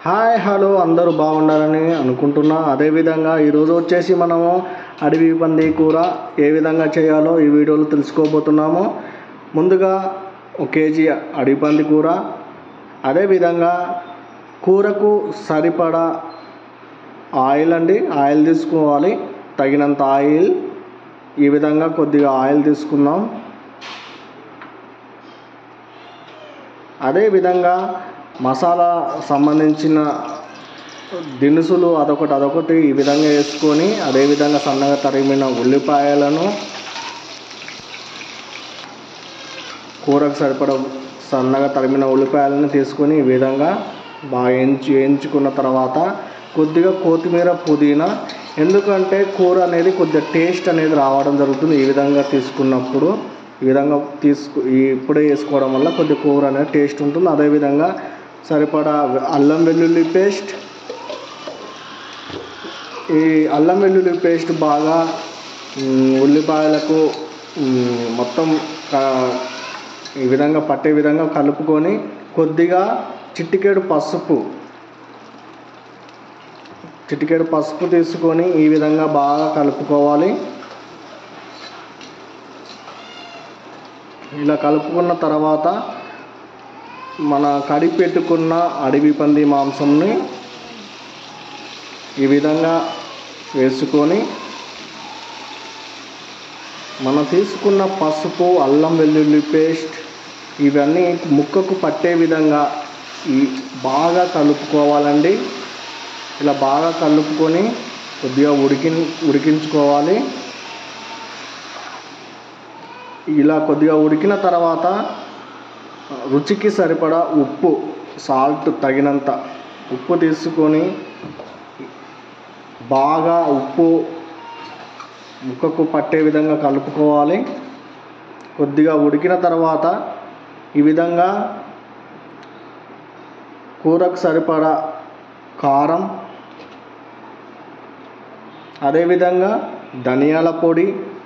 Hi hello అందరూ బాగుండాలని అనుకుంటున్నా. అదేవిధంగా ఈరోజు వచ్చేసి మనము అడవి పంది కూర ఏ విధంగా చేయాలో ఈ వీడియోలో తెలుసుకోబోతున్నాము. ముందుగా 1 కేజీ అడవి పంది కూర, అదేవిధంగా కూరకు సరిపడా ఆయిల్ తీసుకోవాలి. తగినంత ఆయిల్, ఈ విధంగా కొద్దిగా ఆయిల్ తీసుకుందాం. అదేవిధంగా మసాలా సంబంధించిన దినుసులు అదొకటి ఈ విధంగా వేసుకొని, అదేవిధంగా సన్నగా తరిగిన ఉల్లిపాయలను, కూరకు సరిపడా సన్నగా తరిగిన ఉల్లిపాయలను తీసుకొని ఈ విధంగా బాగా వేయించుకున్న తర్వాత కొద్దిగా కొత్తిమీర, పుదీనా, ఎందుకంటే కూర అనేది కొద్దిగా టేస్ట్ అనేది రావడం జరుగుతుంది. ఈ విధంగా తీసుకున్నప్పుడు ఈ విధంగా ఇప్పుడే వేసుకోవడం వల్ల కొద్దిగా కూర అనేది టేస్ట్ ఉంటుంది. అదేవిధంగా సరిపడా అల్లం వెల్లుల్లి పేస్ట్. ఈ అల్లం వెల్లుల్లి పేస్ట్ బాగా ఉల్లిపాయలకు మొత్తం ఈ విధంగా పట్టే విధంగా కలుపుకొని, కొద్దిగా చిటికెడు పసుపు తీసుకొని ఈ విధంగా బాగా కలుపుకోవాలి. ఇలా కలుపుకున్న తర్వాత మన కడిగి పెట్టుకున్న అడవి పంది మాంసంని ఈ విధంగా వేసుకొని, మనం తీసుకున్న పసుపు, అల్లం వెల్లుల్లి పేస్ట్ ఇవన్నీ ముక్కకు పట్టే విధంగా బాగా కలుపుకోవాలండి. ఇలా బాగా కలుపుకొని కొద్దిగా ఉడికించుకోవాలి. ఇలా కొద్దిగా ఉడికిన తర్వాత రుచికి సరిపడా సాల్ట్ తగినంత ఉప్పు తీసుకొని బాగా ఉప్పు ముక్కకు పట్టే విధంగా కలుపుకోవాలి. కొద్దిగా ఉడికిన తర్వాత ఈ విధంగా కూరకు సరిపడా కారం, అదేవిధంగా ధనియాల పొడి,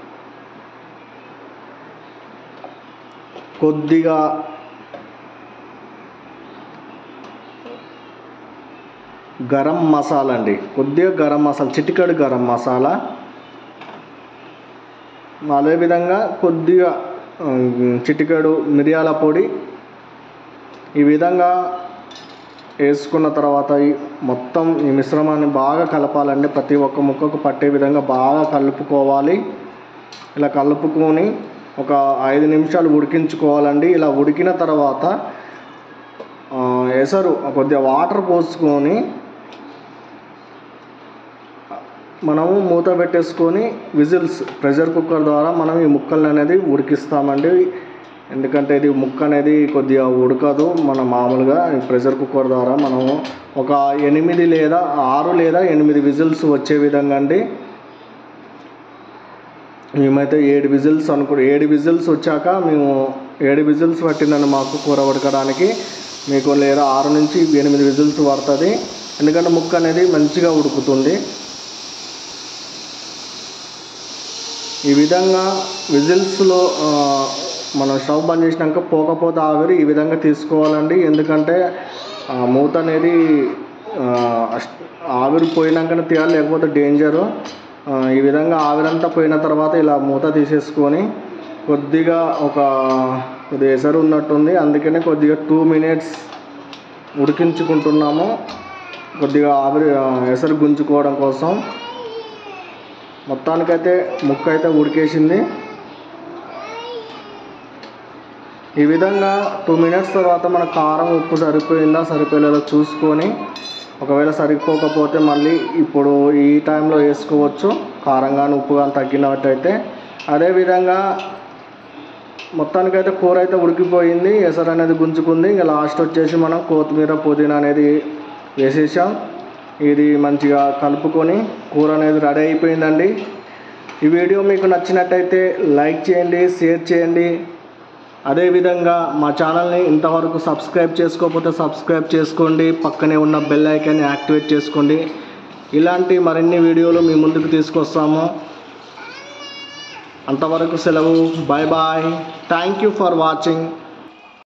కొద్దిగా గరం మసాలా చిటికెడు గరం మసాలా, అదేవిధంగా కొద్దిగా చిటికెడు మిరియాల పొడి. ఈ విధంగా వేసుకున్న తర్వాత మొత్తం ఈ మిశ్రమాన్ని బాగా కలపాలండి. ప్రతి ఒక్క ముక్కకు పట్టే విధంగా బాగా కలుపుకోవాలి. ఇలా కలుపుకొని ఒక 5 నిమిషాలు ఉడికించుకోవాలండి. ఇలా ఉడికిన తర్వాత కొద్దిగా వాటర్ పోసుకొని మనము మూత పెట్టేసుకొని ప్రెషర్ కుక్కర్ ద్వారా మనం ఈ ముక్కలు అనేది ఉడికిస్తామండి. ఎందుకంటే ఇది ముక్క అనేది కొద్దిగా ఉడకదు. మన మామూలుగా ప్రెషర్ కుక్కర్ ద్వారా మనము ఒక 6 లేదా 8 విజిల్స్ వచ్చే విధంగా అండి. మేమైతే 7 విజిల్స్ వచ్చాక 7 విజిల్స్ పట్టిందండి మాకు కూర ఉడకడానికి. మీకు లేదా 6 నుంచి 8 విజిల్స్ పడుతుంది, ఎందుకంటే ముక్క అనేది మంచిగా ఉడుకుతుంది. ఈ విధంగా విజిల్స్లో మనం స్టవ్ బంద్ చేసినాక పోకపోతే ఆవిరి ఈ విధంగా తీసుకోవాలండి. ఎందుకంటే మూత అనేది ఆవిరి పోయినాకనే తీయాలి, లేకపోతే డేంజరు. ఈ విధంగా ఆవిరంతా పోయిన తర్వాత ఇలా మూత తీసేసుకొని కొద్దిగా ఎసరు ఉన్నట్టుంది, అందుకనే కొద్దిగా 2 మినిట్స్ ఉడికించుకుంటున్నాము. కొద్దిగా ఎసరు గుంజుకోవడం కోసం. మొత్తానికైతే ముక్క అయితే ఉడికేసింది. ఈ విధంగా 2 మినిట్స్ తర్వాత మన కారం, ఉప్పు సరిపోయేలా చూసుకొని, ఒకవేళ సరిపోకపోతే మళ్ళీ ఇప్పుడు ఈ టైంలో వేసుకోవచ్చు, కారం కానీ ఉప్పు కానీ తగ్గినట్టయితే. అదేవిధంగా మొత్తానికైతే కూర అయితే ఉడికిపోయింది, ఎసరు అనేది గుంజుకుంది. ఇంకా లాస్ట్ వచ్చేసి మనం కొత్తిమీర, పుదీనా అనేది వేసేసాం. ఇది మంచిగా కలుపుకొని కూర అనేది రెడీ అయిపోయిందండి. ఈ వీడియో మీకు నచ్చినట్టయితే లైక్ చేయండి, షేర్ చేయండి. అదేవిధంగా మా ఛానల్ని ఇంతవరకు సబ్స్క్రైబ్ చేసుకోకపోతే సబ్స్క్రైబ్ చేసుకోండి. పక్కనే ఉన్న బెల్ ఐకాన్ని యాక్టివేట్ చేసుకోండి. ఇలాంటి మరిన్ని వీడియోలు మీ ముందుకు తీసుకొస్తాము. అంతవరకు సెలవు. Bye bye. Thank you for watching.